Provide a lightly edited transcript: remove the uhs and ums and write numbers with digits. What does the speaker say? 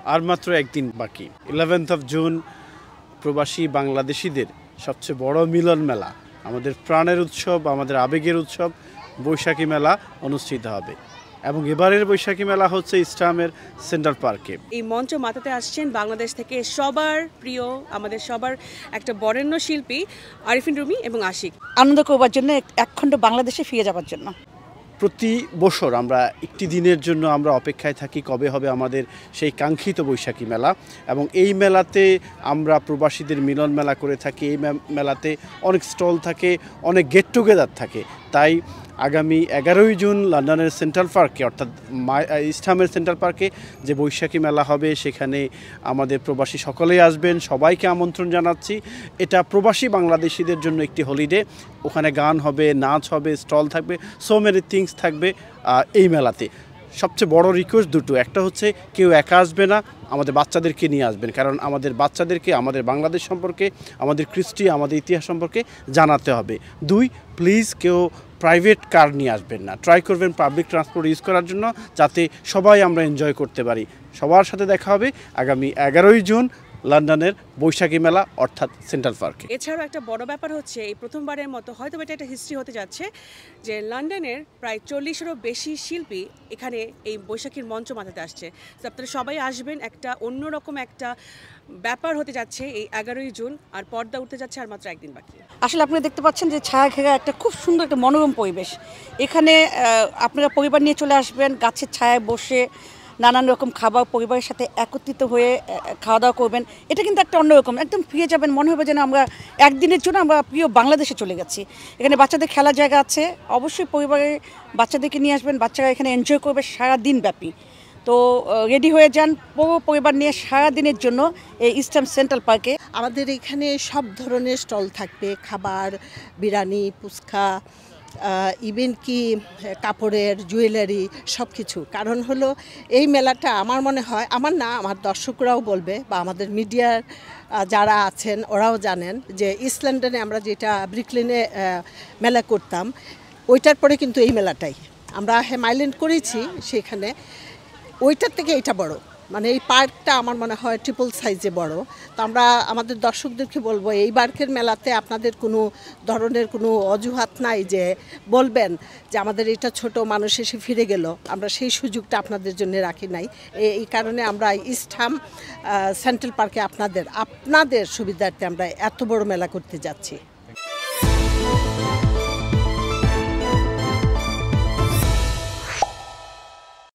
আর মাত্র একদিন বাকি। 11th of June প্রবাসী বাংলাদেশিদের সবচেয়ে বড় মিলন মেলা, আমাদের প্রাণের উৎসব, আমাদের আবেগের উৎসব বৈশাখী মেলা অনুষ্ঠিত হবে। এবং এবারের বৈশাখী মেলা হচ্ছে ইস্টামের সেন্ট্রাল পার্কে। এই মঞ্চ মাতাতে আসছেন বাংলাদেশ থেকে সবার প্রিয়, আমাদের সবার একটা বরেণ্য শিল্পী আরিফিন রুমি এবং আশিক। আনন্দ করবার জন্য, একখণ্ড বাংলাদেশে ফিরে যাবার জন্য। প্রতি বছর আমরা একটি দিনের জন্য আমরা অপেক্ষায় থাকি কবে হবে আমাদের সেই কাঙ্ক্ষিত বৈশাখী মেলা। এবং এই মেলাতে আমরা প্রবাসীদের মিলন মেলা করে থাকি। এই মেলাতে অনেক স্টল থাকে, অনেক গেট টুগেদার থাকে। তাই আগামী 11ই জুন লন্ডনের সেন্ট্রাল পার্কে, অর্থাৎ ইস্টহামের সেন্ট্রাল পার্কে যে বৈশাখী মেলা হবে, সেখানে আমাদের প্রবাসী সকলেই আসবেন, সবাইকে আমন্ত্রণ জানাচ্ছি। এটা প্রবাসী বাংলাদেশিদের জন্য একটি হলিডে। ওখানে গান হবে, নাচ হবে, স্টল থাকবে, সো মেনি থিংস থাকবে এই মেলাতে। সবচেয়ে বড় রিকোয়েস্ট দুটো, একটা হচ্ছে কেউ একা আসবে না, আমাদের বাচ্চাদেরকে নিয়ে আসবেন, কারণ আমাদের বাচ্চাদেরকে আমাদের বাংলাদেশ সম্পর্কে, আমাদের কৃষ্টি, আমাদের ইতিহাস সম্পর্কে জানাতে হবে। 2, প্লিজ কেউ প্রাইভেট কার নিয়ে আসবেন না, ট্রাই করবেন পাবলিক ট্রান্সপোর্ট ইউজ করার জন্য, যাতে সবাই আমরা এনজয় করতে পারি। সবার সাথে দেখা হবে আগামী 11ই জুন লন্ডনের বৈশাখী মেলা, অর্থাৎ সেন্ট্রাল পার্কে। এছাড়াও একটা বড় ব্যাপার হচ্ছে, এই প্রথমবারের মতো হয়তো এটা একটা হিস্ট্রি হতে যাচ্ছে যে লন্ডনের প্রায় 40-এরও বেশি শিল্পী এখানে এই বৈশাখীর মঞ্চ মাতাতে আসছে। তো আপনারা সবাই আসবেন, একটা অন্যরকম একটা ব্যাপার হতে যাচ্ছে এই 11ই জুন। আর পর্দা উঠতে যাচ্ছে আর মাত্র একদিন বাকি। আসলে আপনারা দেখতে পাচ্ছেন যে ছায়া ঘেরা একটা খুব সুন্দর একটা মনোরম পরিবেশ। এখানে আপনারা পরিবার নিয়ে চলে আসবেন, গাছের ছায়ায় বসে নানান রকম খাবার পরিবারের সাথে একত্রিত হয়ে খাওয়া দাওয়া করবেন। এটা কিন্তু একটা অন্যরকম, একদম ফিরে যাবেন, মনে হবে যেন আমরা একদিনের জন্য আমরা প্রিয় বাংলাদেশে চলে গেছি। এখানে বাচ্চাদের খেলার জায়গা আছে, অবশ্যই পরিবারের বাচ্চাদেরকে নিয়ে আসবেন, বাচ্চারা এখানে এনজয় করবে সারা দিন ব্যাপী। তো রেডি হয়ে যান পুরো পরিবার নিয়ে সারা দিনের জন্য এই ইস্টার্ন সেন্ট্রাল পার্কে। আমাদের এখানে সব ধরনের স্টল থাকবে, খাবার, বিরিয়ানি, ফুচকা, ইভেন কি কাপড়ের, জুয়েলারি, সব কিছু। কারণ হলো এই মেলাটা আমার মনে হয়, আমার না, আমার দর্শকরাও বলবে বা আমাদের মিডিয়ার যারা আছেন ওরাও জানেন যে ইস্ট লন্ডনে আমরা যেটা ব্রিকলেনে মেলা করতাম, ওইটার পরে কিন্তু এই মেলাটাই আমরা মাইল্যান্ড করেছি, সেখানে ওইটার থেকে এটা বড়। মানে এই পার্কটা আমার মনে হয় ট্রিপল সাইজে বড়। তো আমরা আমাদের দর্শকদেরকে বলবো, এই বার্কের মেলাতে আপনাদের কোনো ধরনের কোনো অজুহাত নাই যে বলবেন যে আমাদের এটা ছোট, মানুষ এসে ফিরে গেল। আমরা সেই সুযোগটা আপনাদের জন্য রাখি নাই। এই কারণে আমরা ইস্টহাম সেন্ট্রাল পার্কে আপনাদের সুবিধার্থে আমরা এত বড় মেলা করতে যাচ্ছি।